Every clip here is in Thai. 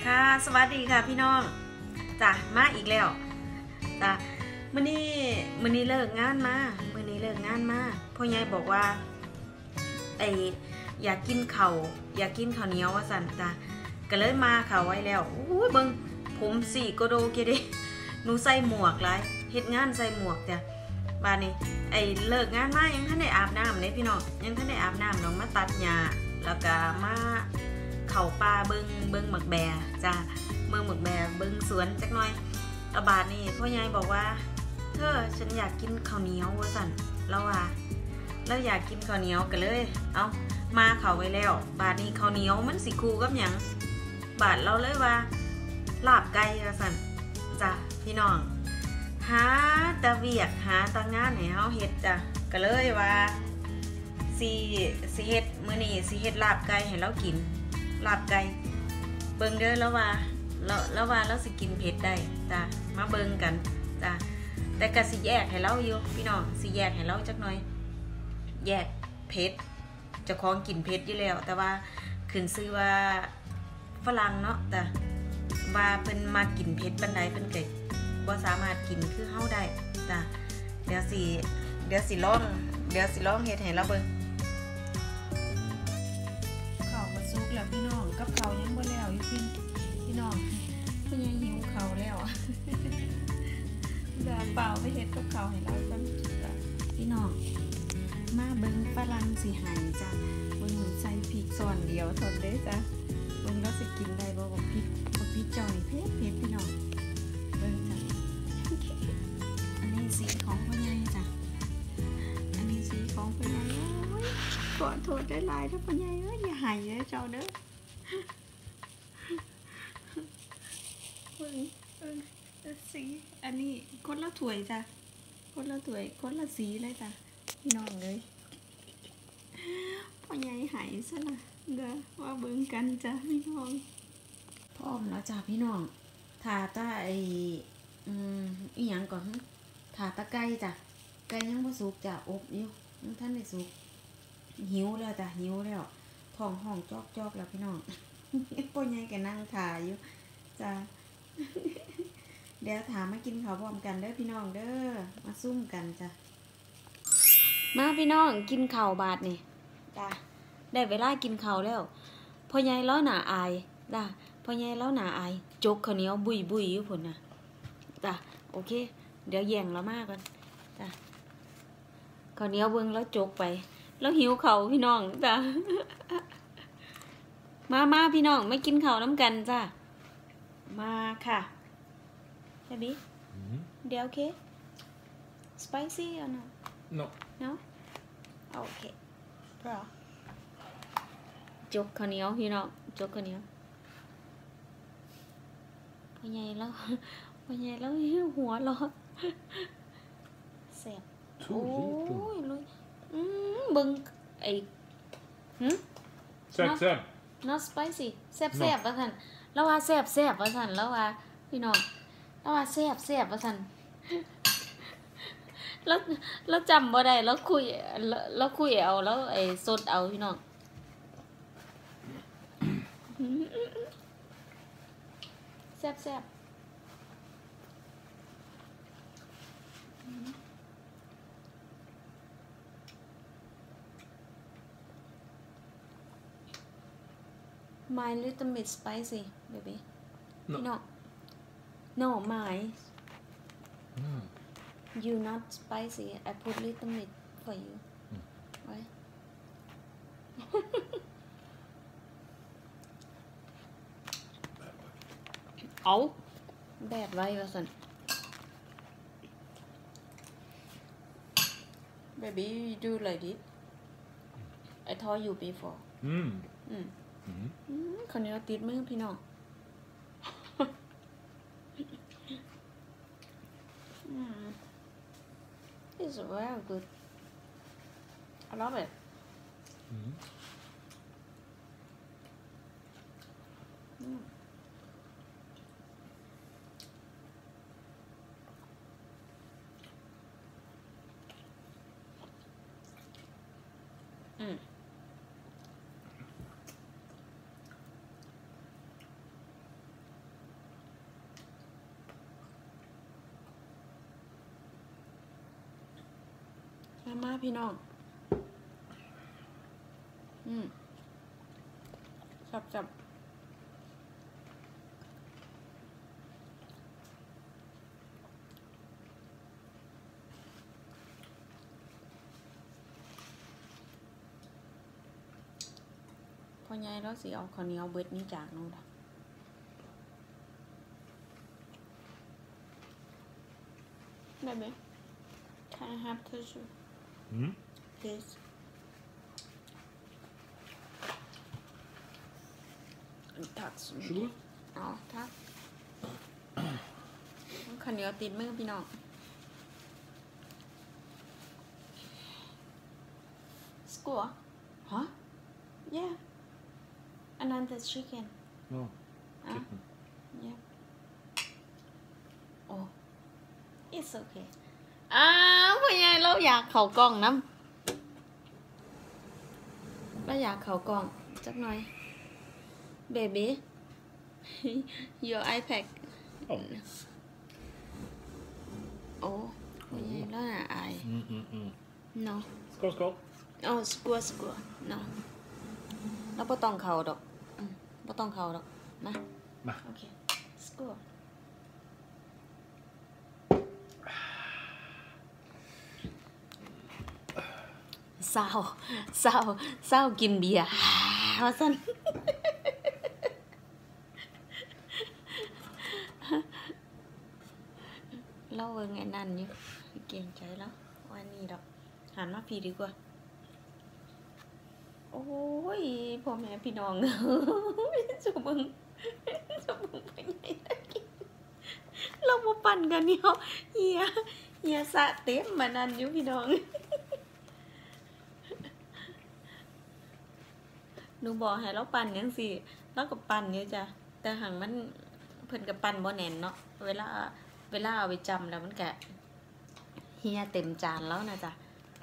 ค่ะสวัสดีค่ะพี่น้องจ้ะมาอีกแล้วจ้ะมื้อนี้เลิกงานมาพ่อใหญ่บอกว่าอยากกินข้าวเหนียวว่าสั่นจ้ะก็เลยมาข้าวไว้แล้วอู้ยเบิ่งผมสีโกโดเกเดหนูใส่หมวกหลายเฮ็ดงานใส่หมวกจ้ะบ้านนี้เลิกงานมายังทันได้อาบน้ำเลยพี่น้องยังทันได้อาบน้ำน้องมาตัดหญ้าแล้วก็มาเข้าป่าเบิ่งหมักแบจ้ะเบิ่งหมักแบเบิ่งสวนจักหน่อยแล้วบาดนี้พ่อใหญ่บอกว่าฉันอยากกินข้าวเหนียวว่าสั่นแล้วอยากกินข้าวเหนียวกันเลยเอามาเข้าไว้แล้วบาดนี้ข้าวเหนียวมันสิคู่กับหยังบาดเราเลยว่าลาบไก่ว่าสั่นจ้ะพี่น้องหาตะเวียกหาตะงานให้เฮาเฮ็ดจ้ะก็เลยว่าสิเฮ็ดมื้อนี้สิเฮ็ดลาบไก่ให้เรากินลาบไก่เบิ่งเด้อแล้วว่าเราสิกินเผ็ดได้จ้ะมาเบิ่งกันจ้ะแต่ก็สิแยกให้เราอยู่พี่น้องสิแยกให้เราจักหน่อยแยกเผ็ดเจ้าของกินเผ็ดอยู่แล้วแต่ว่าขึ้นชื่อว่าฝรั่งเนาะแต่ว่าเพิ่นมากินเผ็ดปานใดเพิ่นก็บ่สามารถกินคือเฮาได้จ้ะเดี๋ยวสิลองเฮ็ดให้เราเบิ่งข้าวก็สุกแล้วพี่น้องกับข้าวยังบ่แล้วอยู่พี่น้องเพิ่นยังหิวข้าวแล้วเดี๋ยวเปล่าไปเฮ็ดกับข้าวให้เรากันจ้ะพี่น้องมาเบิ่งฝรั่งสิให้จ้ะเบิ่งใส่พริกส่วนเดียวเท่านั้นเด้จ้ะเบิ่งเราสิกินได้บ่บักพริกจ่อยเผ็ดพี่น้องเบิ่งจ้ะอันนี้สีของพ่อใหญ่จ้ะอันนี้สีของพ่อใหญ่ขอโทษได้หลายถ้าพ่อใหญ่อย่าให้เด้อเจ้าเด้อเบิ่งสีอันนี้คนละถ้วยจ้ะคนละถ้วยคนละสีเลยจ้ะพี่น้องเลยพ่อใหญ่หายซะละเด้อว่าเบิ่งกันจ้ะพี่น้องพร้อมแล้วจ้ะพี่น้องถาตาอีหยังก่อนถาตาไก่จ้ะไก่ยังบ่สุกจ้ะอบอยู่ยังทันได้สุกหิวแล้วจ้ะหิวแล้วท้องห้องจอกแล้วพี่น้องพ่อใหญ่ก็นั่งถ่าอยู่จ้ะเดี๋ยวถามมากินข้าวพร้อมกันเด้อพี่น้องเด้อมาซุ่มกันจ้ะมาพี่น้องกินข้าวบาดนี่จ้ะได้เวลากินข้าวแล้วพ่อใหญ่แล้วหน้าอายจ้ะพ่อใหญ่แล้วหน้าอายจกข้าวเหนียวบุยอยู่พุ่นน่ะจ้ะโอเคเดี๋ยวแย่งเรามากันจ้ะข้าวเหนียวเบิ่งแล้วจกไปแล้วหิวข้าวพี่น้องจ้ะมาพี่น้องไม่กินข้าวน้ำกันจ้ะมาค่ะBaby? They okay? Spicy or no? No? Okay. Bro. จกข้าวเหนียวพี่น้องจกข้าวเหนียวพ่อใหญ่แล้วหัวร้อนแซ่บโอ้ยลุยเบิ่งแซ่บ not spicy แซ่บว่าซั่นแล้วว่าแซ่บว่าซั่นแล้วว่าพี่น้องแล้วว่าแซ่บว่าซั่นแล้วจำบ่ได้แล้วคุยเอาแล้วสดเอาพี่น้องแซ่บMy little bit spicy baby No my You not spicy I put little bit for you Why เอาแบบไว้ว่าสัน Baby you do like this I told you before คนนี้เราติดมือพี่น้องIt's very good I love it มาพี่น้องจับพอใหญ่แล้วสิเอาข้าวเหนียวเบิดนี้จากนู้นล่ะBaby, can I have tissue? Please. ทักสิอ๋อทักข้าวเหนียวติดมือพี่น้อง School? Huh? Yeah. Another chicken. No, chicken. Yeah. Oh, it's okay. พ่อใหญ่เราอยากเข้ากล้องน้ำเราอยากเข้ากล้องจักหน่อย Baby, your iPad. Oh. โอ้พ่อใหญ่เราน่ะอาย No. Skål. Oh, school. No. เราบ่ต้องเข้าดอกบ่ต้องเข้าดอกมา โอเค school เศร้ากินเบียร์ว่าซั่นเราเบิ่งไอ้นั่นอยู่เก่งใจแล้วว่านี่ดอกหันมาพี่ดีกว่าโอ้ยพ่อแม่พี่น้องสุบึงไปไหนได้กินเรามาปั่นกันเนี่ยเฮียสะเต็มมานั่นอยู่พี่น้องหนูบอกให้เราปั่นยังสิเราก็ปั่นอยู่จ้ะแต่หังมันเพิ่นกับปั่นบ่แน่นเนาะเวลาเอาไปจำแล้วมันก็เฮียเต็มจานแล้วนะจ๊ะ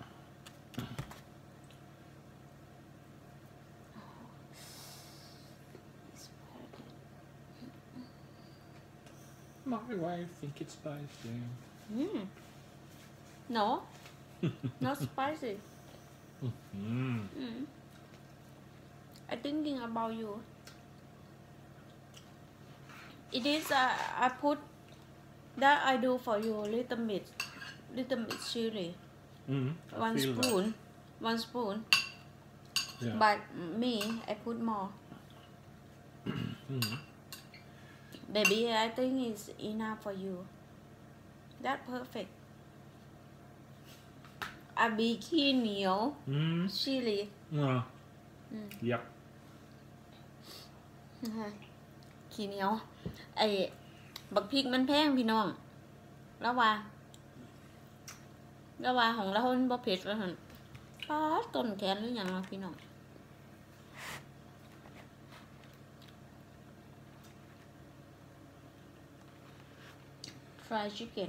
My wife think it's spicy. No, not spicy. I thinking about you. It is I put that I do for you little bit chili. One spoon. Yeah. But me, I put more. Baby, I think it's enough for you. That's perfect. อาบีขี้เหนียวชิลี Yep. ขี้เหนียวไอ้บักพริกมันแพงพี่น้องแล้วว่าของเรามันบ่เผ็ดว่าหั่นป้าต้นแขนหรือหยังล่ะพี่น้องfried chicken.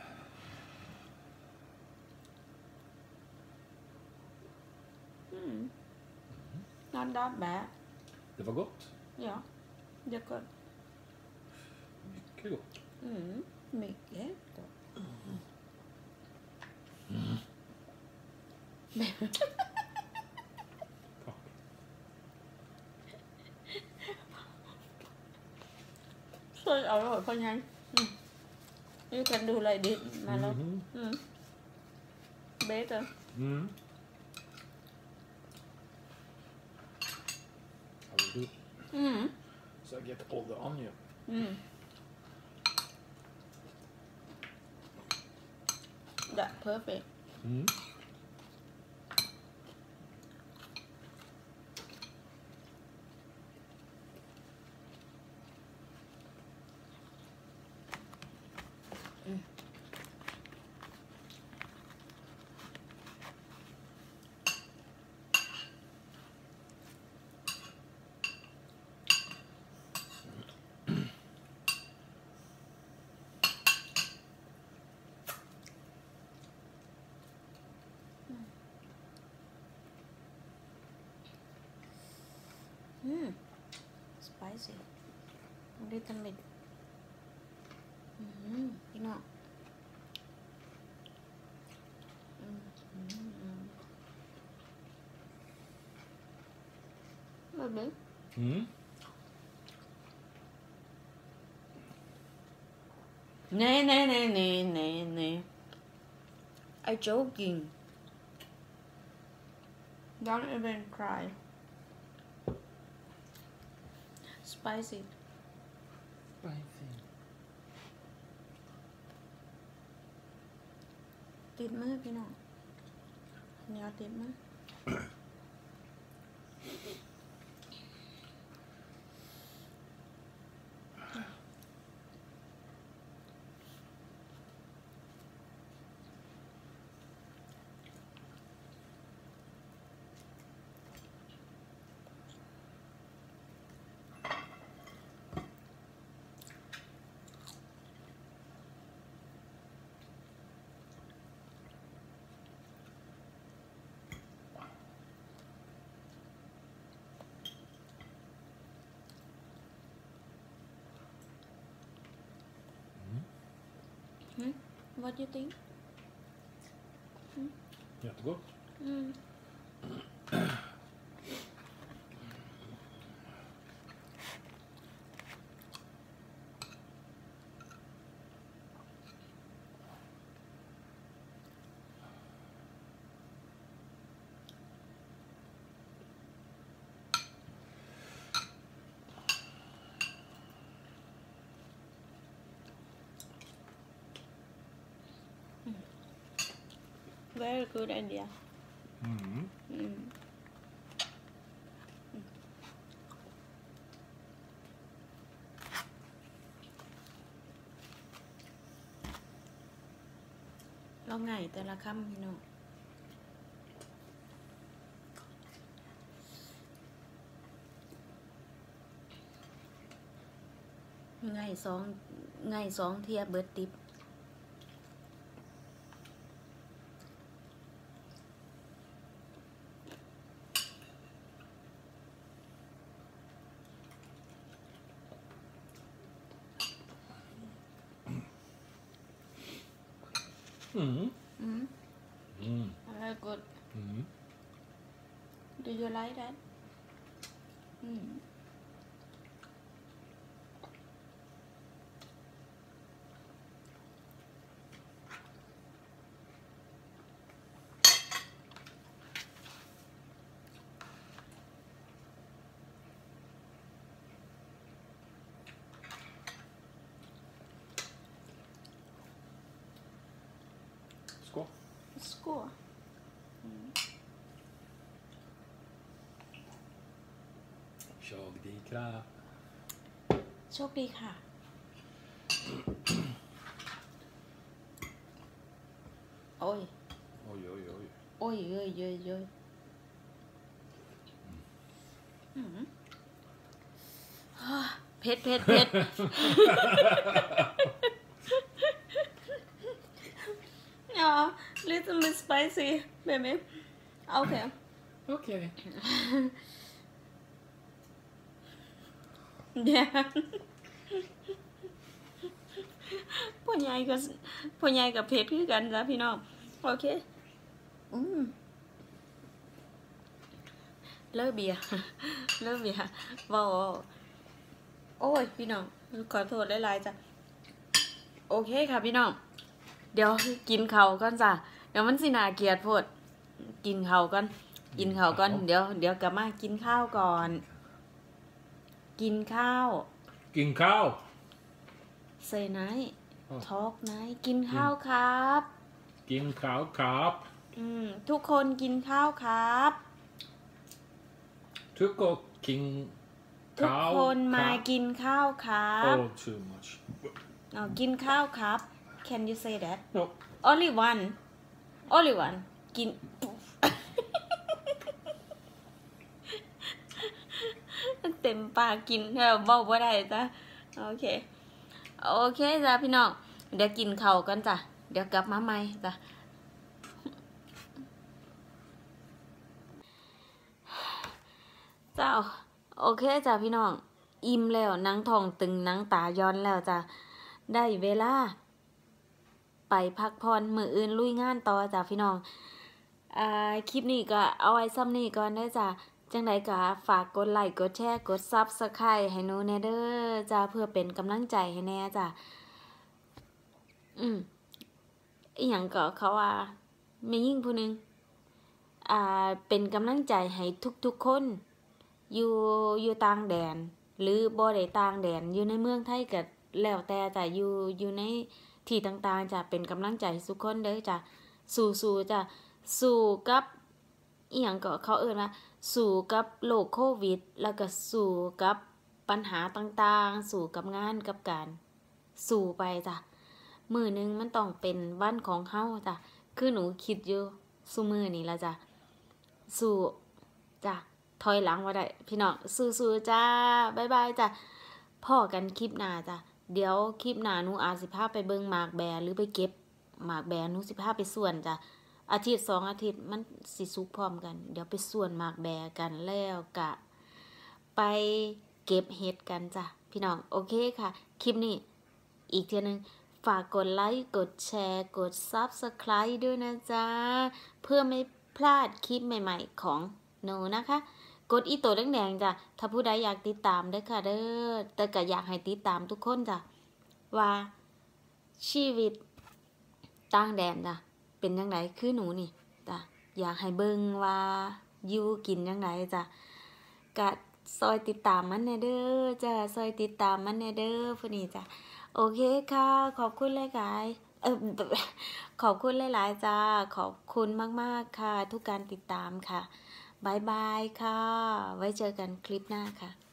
Not that bad. Det var gott. Ja, det är gott. Mycket gott. Mycket gott. Tack. Så öronen på nhanh. You can do like this, my love. Better. I will do. So I get all the onion. That's perfect. Spicy. A little bit. You know. baby. Nee. I'm joking. Don't even cry. Spicy.ติดมือพี่น้องเหนียวติดมือWhat do you think? Jättegott. Very good idea. เราไงแต่ละคำพี่น้องไงสองเทียบเบิร์ดติปVery good. Do you like that? Skål. Skål. โชคดีครับโชคดีค่ะ โอ้ย Oj. โอ้ยเยอะเผ็ด Ja, little bit spicy, baby. Okay. Okej. Yeah. พ่อใหญ่กับเผ็ดคือกันจ้ะพี่น้องโอเคเลิกเบียร์ว้าวโอ้ยพี่น้องขอโทษหลายๆจ้ะโอเคค่ะพี่น้องเดี๋ยวกินข้าวก่อนจ้ะเดี๋ยวมันสิน่าเกลียดโพดกินข้าวก่อนเดี๋ยวกลับมากินข้าวก่อนกินข้าว Say night Talk night กินข้าวครับกินข้าวครับทุกคนกินข้าวครับทุกคนกินทุกคนมากินข้าวครับ Oh, too much. กินข้าวครับ Can you say that No. Only one กิน เต็มปากกินเว้าบ่ได้จ้ะโอเคจ้ะพี่น้องเดี๋ยวกินข้าวกันจ้ะเดี๋ยวกลับมาใหม่จ้ะเจ้าโอเคจ้ะพี่น้องอิ่มแล้วหนังท้องตึงหนังตาย้อนแล้วจ้ะได้เวลาไปพักผ่อนมื้ออื่นลุยงานต่อจ้ะพี่น้องคลิปนี้ก็เอาไว้ซ้ำนี้ก่อนเด้อจ้ะจังไดก็ฝากกดไลค์กดแชร์กด Subscribe ให้หนูแน่เด้อจ้าเพื่อเป็นกำลังใจให้แน่จ้าอีหยังก็เขาว่าแม่หญิงผู้หนึงเป็นกำลังใจให้ทุกๆคนอยู่ต่างแดนหรือบ่ได้ต่างแดนอยู่ในเมืองไทยก็แล้วแต่จ้ะอยู่ในที่ต่างๆจะเป็นกำลังใจทุกคนเด้อจ้ะสู้ๆจ้ะสู้กับอีหยังก็เขาเอิ้นว่าสู้กับโรคโควิดแล้วก็สู้กับปัญหาต่างๆสู้กับงานกับการสู้ไปจ้ะมื้อนึงมันต้องเป็นวันของเฮาจ้ะคือหนูคิดอยู่ซุมื้อนี้ล่ะจ้ะสู้จ้ะถอยหลังบ่ได้พี่น้องสู้ๆจ้าบ๊ายบายจ้ะพ้อกันคลิปหน้าจ้ะเดี๋ยวคลิปหน้าหนูอาจสิพาไปเบิ่งหมากแบหรือไปเก็บหมากแบหนูสิพาไปสวนจ้ะอาทิตย์2 อาทิตย์มันสิสุกพร้อมกันเดี๋ยวไปสวนหมากแบกันแล้วกะไปเก็บเห็ดกันจ้ะพี่น้องโอเคค่ะคลิปนี้อีกเทื่อนึงฝากกดไลค์กดแชร์กด Subscribe ด้วยนะจ๊ะเพื่อไม่พลาดคลิปใหม่ๆของหนูนะคะกดอีโต้แดงๆจ้ะถ้าผู้ใดอยากติดตามเด้อค่ะเด้อแต่ก็อยากให้ติดตามทุกคนจ้ะว่าชีวิตต่างแดนจ้ะเป็นจังไดคือหนูนี่จ้ะอยากให้เบิ่งว่าอยู่กินจังไดจ้ะก็ซอยติดตามมันแน่เด้อจ้ะซอยติดตามมันแน่เด้อผู้นี้จ้ะโอเคค่ะขอบคุณหลายๆขอบคุณหลายๆจ้าขอบคุณมากๆค่ะทุกการติดตามค่ะบายบายค่ะไว้เจอกันคลิปหน้าค่ะ